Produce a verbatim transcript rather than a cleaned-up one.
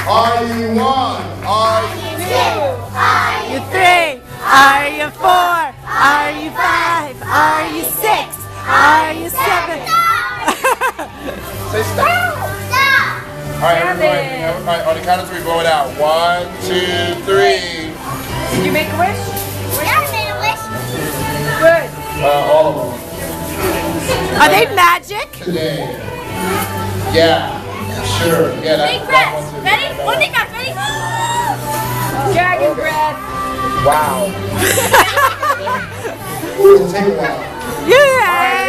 Are you one? Are you two? Are you three? Are you four? Are you five? Are you six? Are you seven? Say stop. Stop. All right, everybody. All right, on the count of three, blow it out. One, two, three. Did you make a wish? Yeah, I made a wish. Good. Uh, all of them. Are they magic? Today. Yeah. Sure. Yeah. That, Big that breath. one's in Ready? there. One thing up. Ready? Dragon breath. Wow. It will take a while. Yeah.